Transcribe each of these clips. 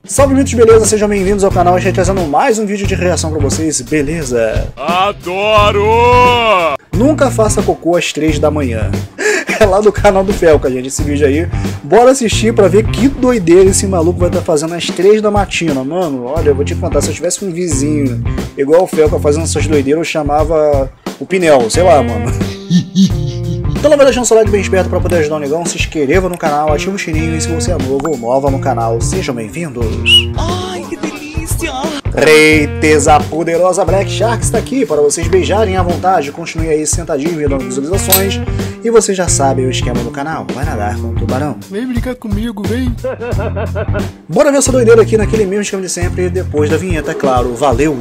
Salve, mitos, beleza? Sejam bem-vindos ao canal. A gente trazendo mais um vídeo de reação pra vocês, beleza? Adoro! Nunca faça cocô às 3 da manhã. É lá do canal do Felca, gente, esse vídeo aí. Bora assistir pra ver que doideira esse maluco vai estar fazendo às 3 da matina, mano. Olha, eu vou te contar, se eu tivesse um vizinho igual o Felca fazendo essas doideiras, eu chamava o Pinel, sei lá, mano. Então não vai deixando seu like bem esperto pra poder ajudar o negão, se inscreva no canal, ative o sininho e se você é novo ou nova no canal, sejam bem-vindos. Ai, que delícia! Reiteza poderosa Black Shark está aqui para vocês beijarem à vontade, continue aí sentadinho e dando visualizações. E você já sabe o esquema do canal, vai nadar com o tubarão. Vem brincar comigo, vem! Bora ver essa doideira aqui naquele mesmo esquema de sempre, depois da vinheta, é claro. Valeu!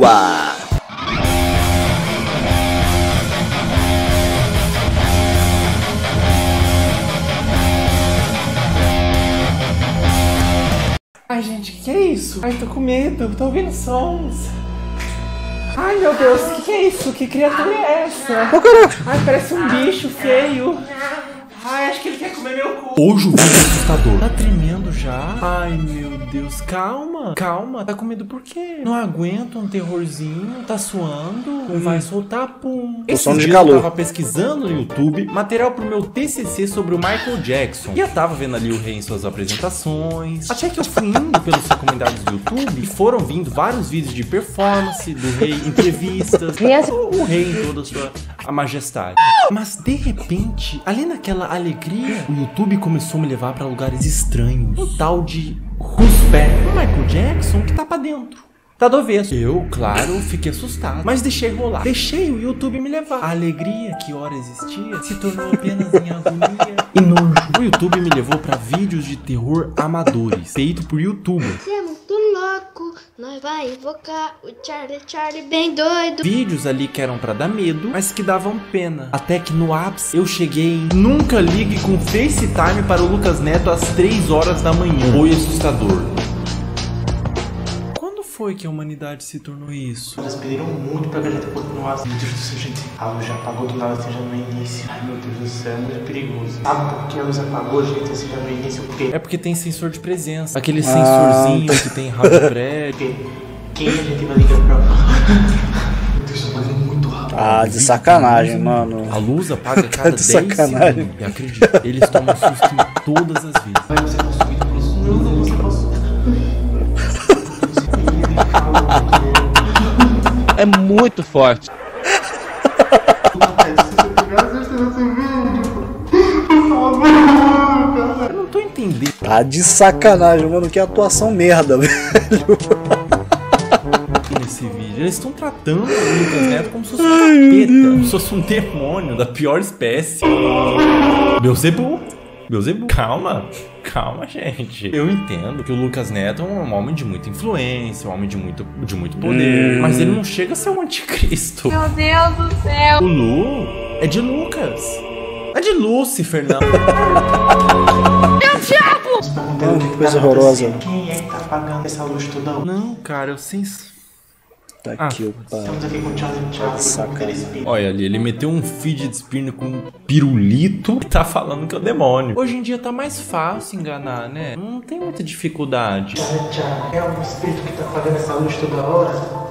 Ai, gente, que é isso? Ai, tô com medo, tô ouvindo sons. Ai, meu Deus, que é isso? Que criatura é essa? Ai, parece um bicho feio. Ai, acho que ele quer comer meu cu. Hoje o vídeo é assustador. Tá tremendo já? Ai, meu Deus, calma. Calma, tá com medo por quê? Não aguenta um terrorzinho, tá suando, vai soltar pum. Tô suando de dia calor. Eu tava pesquisando no YouTube material pro meu TCC sobre o Michael Jackson. E eu tava vendo ali o rei em suas apresentações. Até que eu fui indo pelos recomendados do YouTube e foram vindo vários vídeos de performance do rei, entrevistas, o rei em toda a sua majestade. Mas de repente, ali naquela alegria, o YouTube começou a me levar pra lugares estranhos. Um tal de Rusbé. O Michael Jackson que tá pra dentro. Tá do avesso. Eu, claro, fiquei assustado, mas deixei rolar. Deixei o YouTube me levar. A alegria que ora existia se tornou apenas em agonia e nojo. O YouTube me levou pra vídeos de terror amadores, feito por youtubers. Você é muito louco, nós vai invocar o Charlie bem doido. Vídeos ali que eram pra dar medo, mas que davam pena. Até que no ápice eu cheguei em Nunca ligue com FaceTime para o Lucas Neto às 3 horas da manhã. Foi assustador. Quando foi que a humanidade se tornou isso? Elas pediram muito pra que a gente continuasse. Meu Deus do céu, gente. A luz já apagou do nada, assim, já no início. Ai, meu Deus do céu, é muito perigoso. Sabe por que a luz apagou, gente, assim, já no início? Porque... É porque tem sensor de presença. Aquele sensorzinho que tem rádio prédio. Quem a gente vai ligar pra... Meu Deus, tá fazendo muito rápido. Ah, de sacanagem, mano. A luz apaga a cada de 10 sacanagem. segundos. E acredita, eles tomam susto em todas as vezes. Vai ser consumido por isso. Não, você posso... É muito forte. Eu não tô entendendo. Tá de sacanagem, mano. Que atuação merda, velho. Nesse vídeo, eles estão tratando o Lucas Neto como se fosse um capeta, como se fosse um demônio da pior espécie. Beelzebub. Calma, gente. Eu entendo que o Lucas Neto é um homem de muita influência, um homem de muito poder, mas ele não chega a ser um anticristo. Meu Deus do céu. O Lu é de Lucas. É de Lúcifer, não. Mano, que coisa horrorosa. Quem é que tá apagando essa luz toda hora? Não, cara, eu sem... Tá aqui, opa. Estamos aqui com o Charlie, Sacanagem. Olha ali, ele meteu um fidget spinner com um pirulito e tá falando que é o demônio. Hoje em dia tá mais fácil enganar, né? Não tem muita dificuldade. Charlie, é um espírito que tá apagando essa luz toda hora?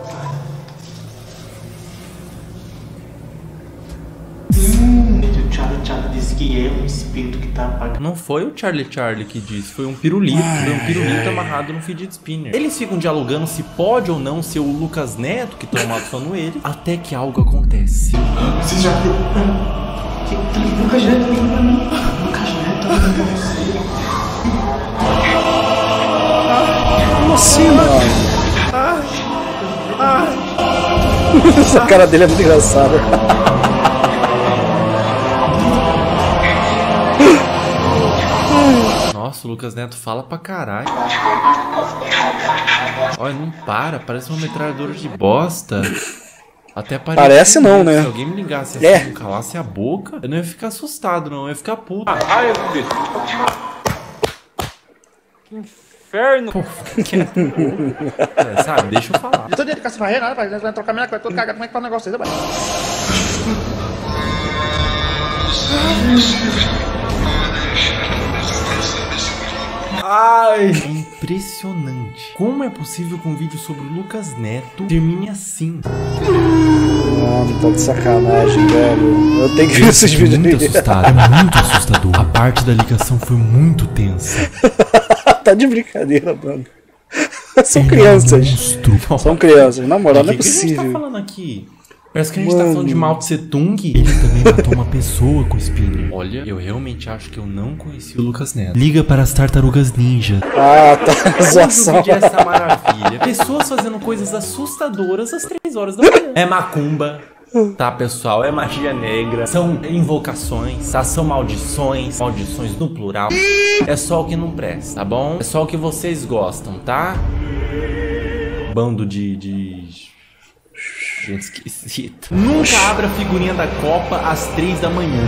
O Charlie disse que é um espírito que tá apagando. Não foi o Charlie que disse, foi um pirulito. Foi um pirulito amarrado no fidget spinner. Eles ficam dialogando se pode ou não ser o Lucas Neto que estão matando ele, até que algo acontece. Você já viu? Lucas Neto, liga pra mim. Lucas Neto, liga pra você. Como assim, mano? Essa cara dele é muito engraçada. Nossa, o Lucas Neto fala pra caralho. Olha, não para, parece uma metralhadora de bosta. Até Parece não, né? Se alguém me ligasse assim, É. não calasse a boca, eu não ia ficar assustado, não, eu ia ficar puto. Que inferno. Pô, quieto. É, sabe, deixa eu falar. Eu tô de educação pra nada, vai trocar minha coisa, tô cagado, como é que faz o negócio aí, vai? Ai! impressionante. Como é possível que um vídeo sobre o Lucas Neto termine assim? Mano, tá de sacanagem, velho. Eu tenho que ver esses vídeos Muito aí. assustado, é muito assustador. A parte da ligação foi muito tensa. Tá de brincadeira, mano. São crianças. São crianças. Na moral, não é O que a gente tá possível. falando aqui? Parece que a gente tá falando de Mao Tse Tung. Ele também matou uma pessoa com spinner. Olha, eu realmente acho que eu não conheci o Lucas Neto. Liga para as tartarugas ninja. Ah, tá. Onde o Zoação. vídeo é essa maravilha? Pessoas fazendo coisas assustadoras às 3 horas da manhã. É macumba. Tá, pessoal? É magia negra. São invocações, tá? São maldições. Maldições no plural. É só o que não presta, tá bom? É só o que vocês gostam, tá? Bando de... gente esquisita. Nunca abra a figurinha da Copa às 3 da manhã.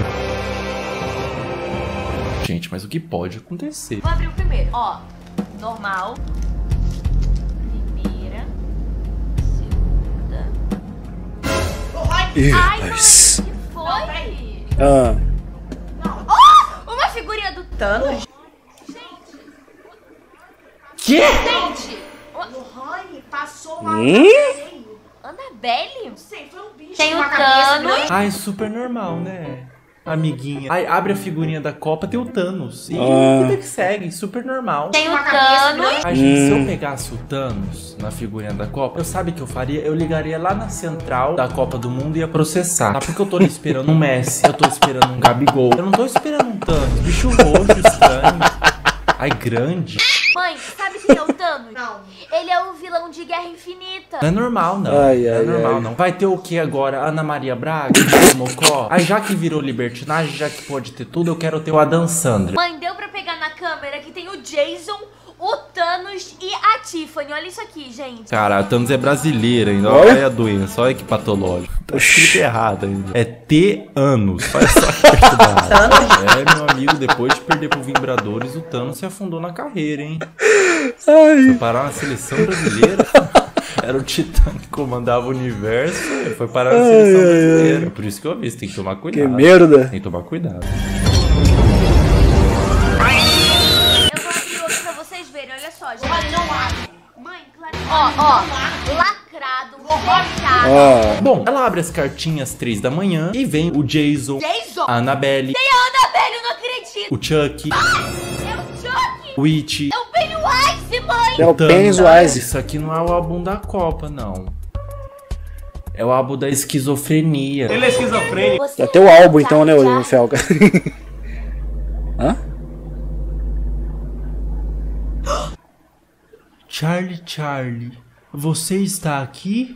Gente, mas o que pode acontecer? Vou abrir o primeiro. Ó, normal. Primeira. Segunda. Ih, Ai, rapaz. mãe, que foi? Ah. Oh, uma figurinha do Thanos. Que? Gente, Lohane passou Annabelle? Sei, foi um bicho Tem com o uma cabeça Thanos. grande. Ai, super normal, né? Amiguinha. Aí abre a figurinha da Copa, tem o Thanos. E vida que segue, super normal. Tem o Uma cabeça Thanos. grande. Ai, gente, se eu pegasse o Thanos na figurinha da Copa, eu sabe o que eu faria? Eu ligaria lá na central da Copa do Mundo e ia processar. Tá? Porque eu tô esperando um Messi, eu tô esperando um Gabigol. Eu não tô esperando um Thanos. Bicho roxo, estranho. Ai, grande. Mãe, sabe quem é o Thanos? Não. Ele é o vilão de Guerra Infinita. Não é normal, não. Ai, não é ai, normal, ai. não. Vai ter o que agora? Ana Maria Braga? Mocó? Aí já que virou libertinagem, já que pode ter tudo, eu quero ter o Adam Sandler. Mãe, deu pra pegar na câmera que tem o Jason, o Thanos e a Tiffany. Olha isso aqui, gente. Cara, a Thanos é brasileira ainda. Olha. Olha a doença, olha que patológico. Tá escrito errado ainda. É T-anos. Olha só que perturbado. É, meu amigo, depois de perder pro Vibradores, o Thanos se afundou na carreira, hein? Foi parar na seleção brasileira. Era o Titã que comandava o universo. Foi parar na seleção brasileira. É por isso que eu aviso, tem que tomar Que cuidado. merda. Tem que tomar cuidado. Eu vou abrir outro pra vocês verem, olha só, gente. Lohane, não abre. Mãe, claro. Ó, lacrado, fechado. Ah. Bom, ela abre as cartinhas às 3 da manhã e vem o Jason, Jason! a Annabelle, Tem a Annabelle, eu não acredito. o Chuck, É o Chuck. o Witch, É o Pennywise, mãe. É o Thanos. Pennywise. Isso aqui não é o álbum da Copa, não. É o álbum da esquizofrenia. Ele é esquizofrênico. Você Até o álbum, é então, né, Jar o Felga? Hã? Charlie, você está aqui?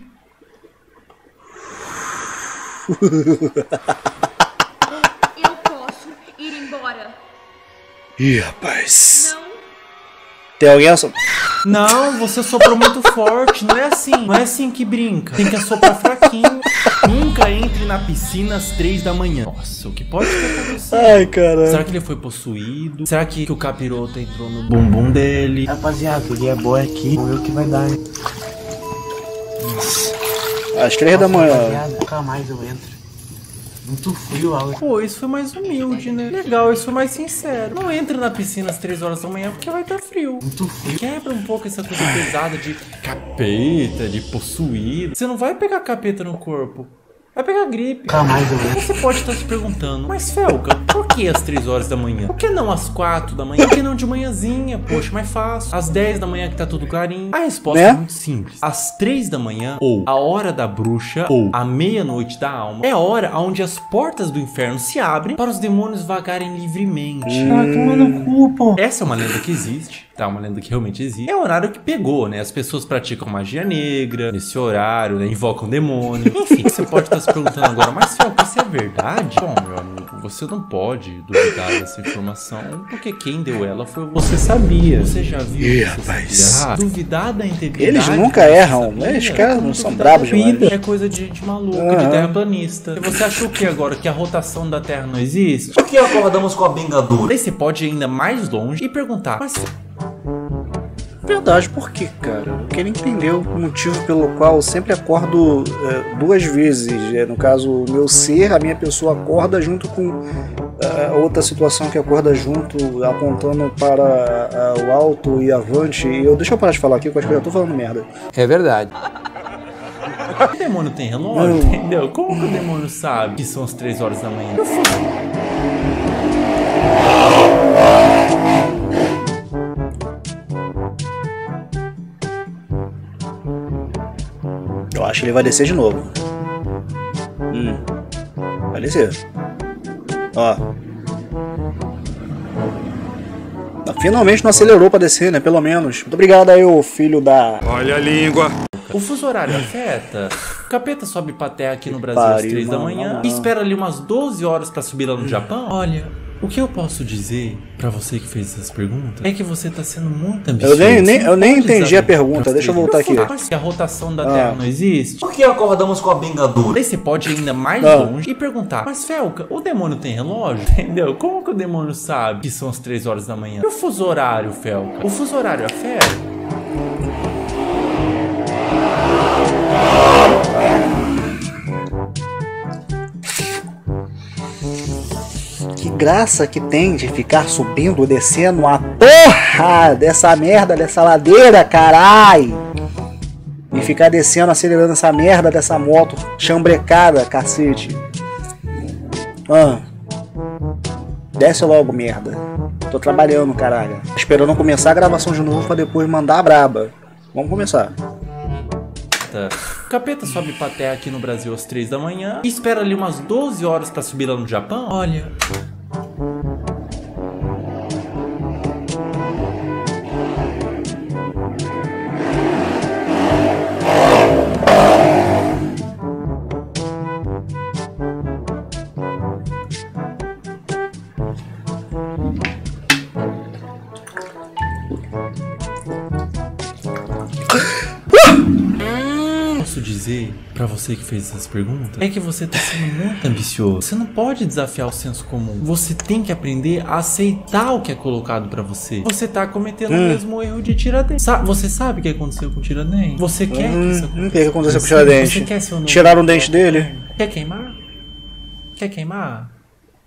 Eu posso ir embora. Ih, rapaz. Não. Tem alguém essa? Não, você soprou muito forte. Não é assim. Não é assim que brinca. Tem que assoprar fraquinho. Nunca entre na piscina às 3 da manhã. Nossa, o que pode ter acontecido? Ai, caralho. Será que ele foi possuído? Será que o capiroto entrou no bumbum dele? Rapaziada, o dia é bom aqui. Vamos ver o que vai dar, hein? Às 3 da manhã. Rapaziada, nunca mais eu entro. Muito frio lá. Pô, isso foi mais humilde, né? Legal, isso foi mais sincero. Não entre na piscina às 3 horas da manhã porque vai estar frio. Muito frio. Quebra um pouco essa coisa pesada de capeta, de possuído. Você não vai pegar capeta no corpo. Vai pegar gripe. Nunca mais eu entro. Você pode estar se perguntando, mas Felga, por que às 3 horas da manhã? Por que não às 4 da manhã? Por que não de manhãzinha? Poxa, mais fácil. Às 10 da manhã que tá tudo clarinho. A resposta Né? é muito simples. Às 3 da manhã, ou a hora da bruxa, ou a meia-noite da alma, é a hora onde as portas do inferno se abrem para os demônios vagarem livremente. Ah, toma no cu, pô. Essa é uma lenda que existe, tá? Uma lenda que realmente existe. É o horário que pegou, né? As pessoas praticam magia negra nesse horário, né? Invocam demônio. Enfim, você pode estar se perguntando agora, mas Felga, isso é verdade? Bom, meu amigo, você não pode duvidar dessa informação, porque quem deu ela foi você sabia. Você já viu? Ih, Você rapaz. sabia? Duvidar da integridade. Eles nunca você erram, sabia? né? Os caras É como não são duvidar bravos da vida. demais. É coisa de maluco, de Aham. terraplanista. E você achou o que agora? Que a rotação da Terra não existe? Por que acordamos com a bengadura? Daí você pode ir ainda mais longe e perguntar, mas Verdade, por que, cara? Eu queria entender o motivo pelo qual eu sempre acordo 2 vezes. No caso, o meu ser, a minha pessoa acorda junto com outra situação que acorda junto, apontando para o alto e avante. Deixa eu parar de falar aqui, que eu acho que eu já tô falando merda. É verdade. O demônio tem relógio, entendeu? Como que o demônio sabe que são as 3 horas da manhã? Eu acho que ele vai descer de novo. Vai descer. Ó. Finalmente não acelerou pra descer, né? Pelo menos. Muito obrigado aí, ô filho da... Olha a língua. O fuso horário afeta? O capeta sobe pra terra aqui no Brasil às 3 da manhã e espera ali umas 12 horas pra subir lá no Japão? Olha, o que eu posso dizer pra você que fez essas perguntas é que você tá sendo muito ambicioso. Eu nem entendi a pergunta, deixa eu voltar aqui. Se a rotação da Terra não existe, por que acordamos com a bengadura? Aí você pode ir ainda mais longe e perguntar, mas Felca, o demônio tem relógio? Entendeu? Como que o demônio sabe que são as 3 horas da manhã? E o fuso horário, Felca? O fuso horário afeta? Que graça que tem de ficar subindo e descendo a porra dessa merda, dessa ladeira, carai! E ficar descendo, acelerando essa merda dessa moto chambrecada, cacete. Desce logo, merda. Tô trabalhando, caralho. Esperando começar a gravação de novo pra depois mandar a braba. Vamos começar. O capeta sobe pra terra aqui no Brasil às 3 da manhã e espera ali umas 12 horas pra subir lá no Japão? Olha... Posso dizer pra você que fez essas perguntas é que você tá sendo muito ambicioso. Você não pode desafiar o senso comum. Você tem que aprender a aceitar o que é colocado pra você. Você tá cometendo o mesmo erro de Tiradentes. Você sabe o que aconteceu com o Tiradentes? Você quer que isso aconteça? O que aconteceu com o Tiradentes? Tiraram o dente dele? Quer queimar? Quer queimar?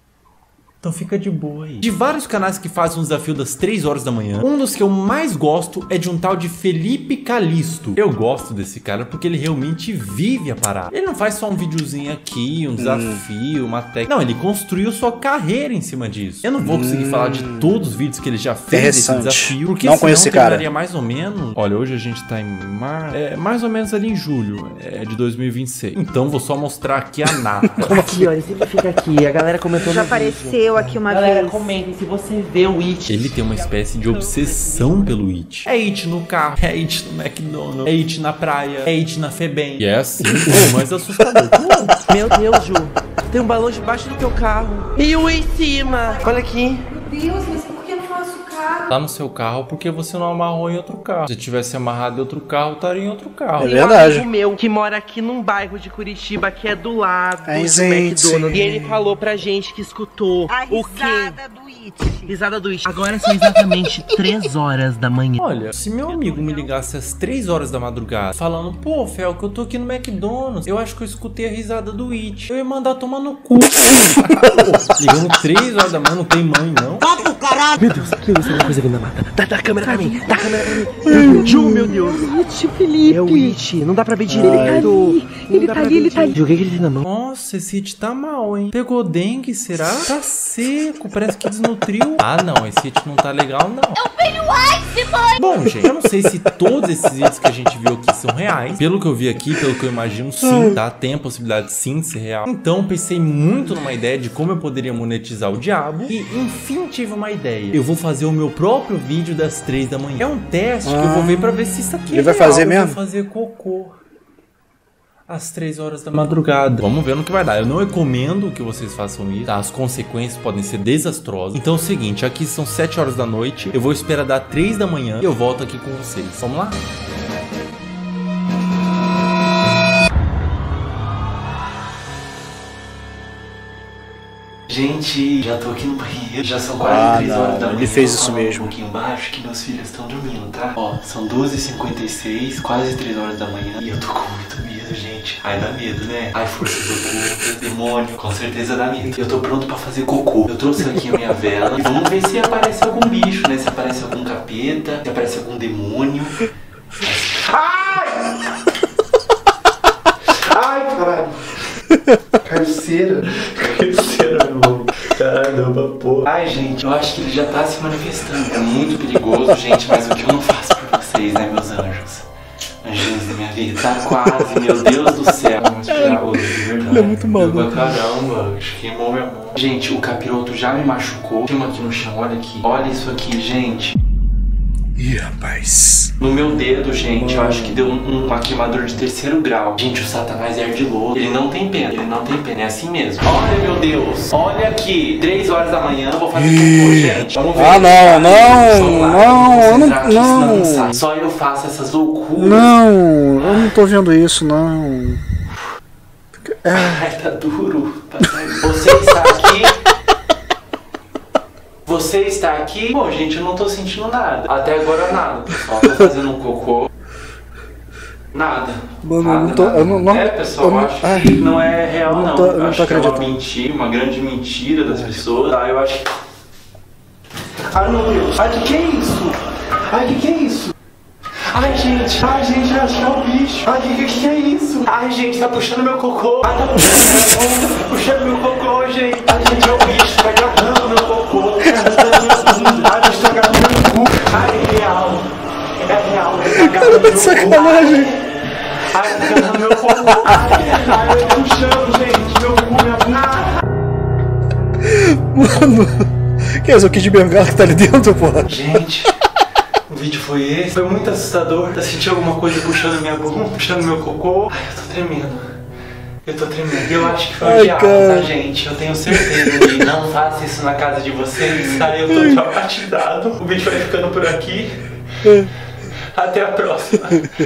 Então fica de boa aí. De vários canais que fazem um desafio das 3 horas da manhã, um dos que eu mais gosto é de um tal de Felipe Calisto. Eu gosto desse cara porque ele realmente vive a parada. Ele não faz só um videozinho aqui, um desafio, uma técnica. Não, ele construiu sua carreira em cima disso. Eu não vou conseguir falar de todos os vídeos que ele já fez desse desafio, porque não conheço esse cara. Mais ou menos... Olha, hoje a gente tá em mais ou menos ali em julho de 2026. Então vou só mostrar aqui a nata. Aqui, ó, ele sempre fica aqui. A galera comentou já apareceu aqui uma galera, vez. comentem se você vê o It. Ele tem uma espécie de obsessão pelo It. É It no carro, é It no McDonald's, é It na praia, é It na Febem. E é assim, o mais assustador. Meu Deus, Ju. Tem um balão debaixo do teu carro. E um em cima. Olha aqui. Meu Deus, mas por que não faço carro? Tá no seu carro porque você não amarrou em outro carro. Se tivesse amarrado em outro carro, estaria em outro carro. É verdade. Um amigo meu que mora aqui num bairro de Curitiba, que é do lado do gente. McDonald's. E ele falou pra gente que escutou o quê? Do It. Risada do It. Agora são exatamente 3 horas da manhã. Olha, se meu amigo me ligasse às 3 horas da madrugada, falando, pô, Fel, que eu tô aqui no McDonald's, eu acho que eu escutei a risada do It. Eu ia mandar tomar no cu. Ligando 3 horas da manhã, não tem mãe, não. Meu Deus, que isso? Alguma coisa vindo da mata. Dá a câmera pra mim. Dá a câmera pra mim. Ju, meu Deus. É o It, Felipe. É o It. Não dá pra ver direito. Ele tá ali, ele tá ali. Ju, o que ele tem na mão? Nossa, esse It tá mal, hein? Pegou dengue, será? Tá seco, parece que desnutriu. Ah, não, esse It não tá legal, não. É o Pennywise, mãe! Bom, gente, eu não sei se todos esses It's que a gente viu aqui são reais. Pelo que eu vi aqui, pelo que eu imagino, sim, tá? Tem a possibilidade, sim, de ser real. Então, pensei muito numa ideia de como eu poderia monetizar o diabo. E, enfim, tive uma ideia. Eu vou fazer o meu próprio vídeo das 3 da manhã. É um teste que eu vou ver pra ver se isso aqui ele vai fazer mesmo? Eu vou fazer cocô às 3 horas da madrugada. Vamos ver no que vai dar. Eu não recomendo que vocês façam isso, tá? As consequências podem ser desastrosas. Então é o seguinte, aqui são 7 horas da noite. Eu vou esperar dar 3 da manhã e eu volto aqui com vocês. Vamos lá? Gente, já tô aqui no banheiro. Já são quase 3 horas da manhã. Ele fez isso mesmo. Um pouquinho embaixo que meus filhos estão dormindo, tá? Ó, são 12h56, quase 3 horas da manhã. E eu tô com muito medo, gente. Ai, dá medo, né? Ai, forças ocultas, demônio, com certeza dá medo. Eu tô pronto pra fazer cocô. Eu trouxe aqui a minha vela. E vamos ver se aparece algum bicho, né? Se aparece algum capeta, se aparece algum demônio. Ai! Ai, caralho. Carceira, meu irmão. Caramba, porra. Ai, gente, eu acho que ele já tá se manifestando. É muito perigoso, gente, mas o que eu não faço por vocês, né, meus anjos? Anjinhos da minha vida. Tá quase, meu Deus do céu. Vamos tirar o de verdade. É muito maluco. Caramba, acho que queimou minha mão. Gente, o capiroto já me machucou. Tem uma aqui no chão, olha aqui. Olha isso aqui, gente. Ih, rapaz. No meu dedo, gente, eu acho que deu um queimador de 3º grau. Gente, o Satanás é ardiloso. Ele não tem pena, é assim mesmo. Olha, meu Deus. Olha aqui, 3 horas da manhã, eu vou fazer cocô, gente. Vamos ver. Ah, não. Só eu faço essas loucuras. Não, eu não tô vendo isso, não. Ai, tá duro. Você está aqui? Você está aqui? Bom, gente, eu não tô sentindo nada. Até agora nada, pessoal. Tô fazendo um cocô. Nada. Mano, nada, eu não tô. nada. Eu não, é, pessoal, eu acho que não é real, não. Eu não tô acho que é acreditando. uma mentira, uma grande mentira das pessoas. Ah, eu acho que. Ai, meu Deus. Ai, que é isso? Ai, que é isso? Ai, gente, acho que é o bicho. Ai, que é isso? Ai, gente, tá puxando meu cocô. Ai, tá puxando meu cocô, gente. Ai, gente, é o bicho, tá agarrando meu cocô. Ai, bicho, tá agarrando meu cu. Ai, é real. É real, tá agarrando meu sacanagem. Ai, tá agarrando meu cocô. Ai, eu tô puxando, gente, meu cu, minha bunda. Mano, que é isso? O Kid Bengala que tá ali dentro, porra? Gente. O vídeo foi esse, foi muito assustador. Eu senti alguma coisa puxando minha bunda, puxando meu cocô. Ai, eu tô tremendo. Eu acho que foi o diabo, tá, gente? Eu tenho certeza de não faça isso na casa de vocês. Aí eu tô traumatizado. O vídeo vai ficando por aqui. Até a próxima.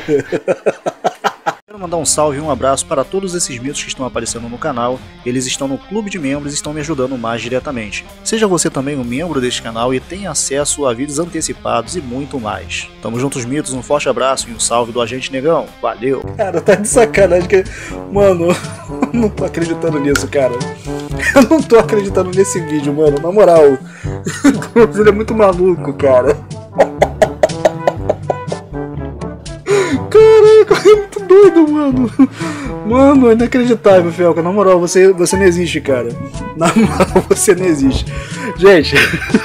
Quero mandar um salve e um abraço para todos esses mitos que estão aparecendo no canal. Eles estão no clube de membros e estão me ajudando mais diretamente. Seja você também um membro deste canal e tenha acesso a vídeos antecipados e muito mais. Tamo juntos, mitos, um forte abraço e um salve do Agente Negão. Valeu! Cara, tá de sacanagem que... Mano, eu não tô acreditando nisso, cara. Eu não tô acreditando nesse vídeo, mano. Na moral. Ele é muito maluco, cara. Caraca, é muito doido, mano. Mano, é inacreditável, Felca. Na moral, você não existe, cara. Na moral, você não existe. Gente.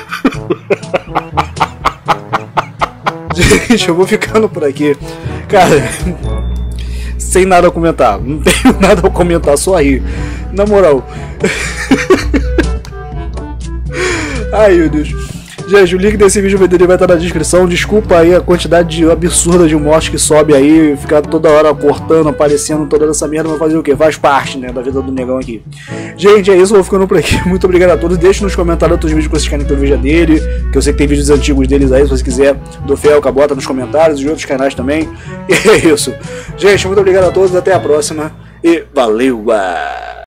Gente, eu vou ficando por aqui. Cara, sem nada a comentar. Não tenho nada a comentar, só rir. Na moral. Ai, meu Deus. Gente, o link desse vídeo vai estar na descrição. Desculpa aí a quantidade absurda de mortes que sobe aí. Ficar toda hora cortando, aparecendo toda essa merda. Vai fazer o quê? Faz parte, né, da vida do negão aqui. Gente, é isso. Eu vou ficando por aqui. Muito obrigado a todos. Deixe nos comentários outros vídeos que vocês querem que eu veja dele. Que eu sei que tem vídeos antigos deles aí. Se você quiser, do Felca, bota nos comentários. E de outros canais também. E é isso. Gente, muito obrigado a todos. Até a próxima. E valeu!